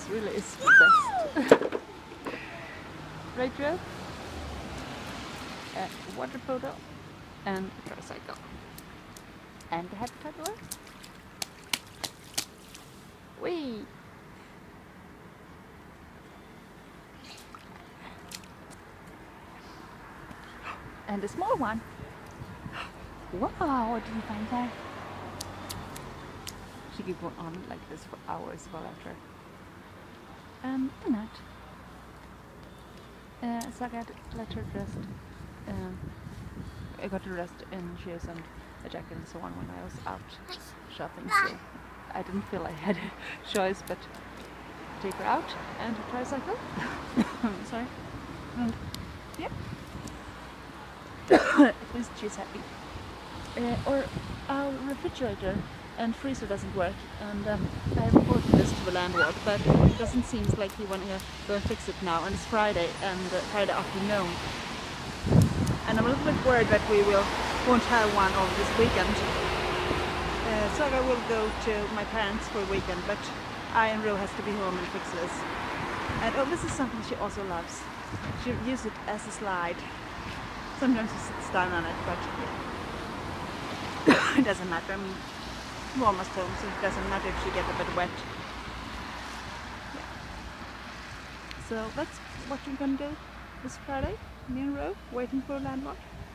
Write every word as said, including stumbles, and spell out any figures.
really is the best. Right, Joe? A water polo and a tricycle. And the head paddler. Whee! And a small one. Wow, did you find that? She could go on like this for hours while after. Um, and that. Uh, so I got let her dressed. Um, I got her dressed in shoes and a jacket and so on when I was out shopping. So I didn't feel I had a choice but to take her out and her tricycle. Sorry. And yeah. At least she's happy. Uh, or our refrigerator and freezer doesn't work, and um, I reported this to the landlord, but it doesn't seem like he wants to go and fix it now, and it's Friday and uh, Friday afternoon, and I'm a little bit worried that we will won't have one over this weekend. Uh, Saga will go to my parents for a weekend, but I and Ro has to be home and fix this. And oh, this is something she also loves. She uses it as a slide. Sometimes she sits down on it, but it doesn't matter. I mean, we're almost home, so it doesn't matter if she gets a bit wet. Yeah. So that's what we're gonna do this Friday. Me and Ro waiting for a landlord.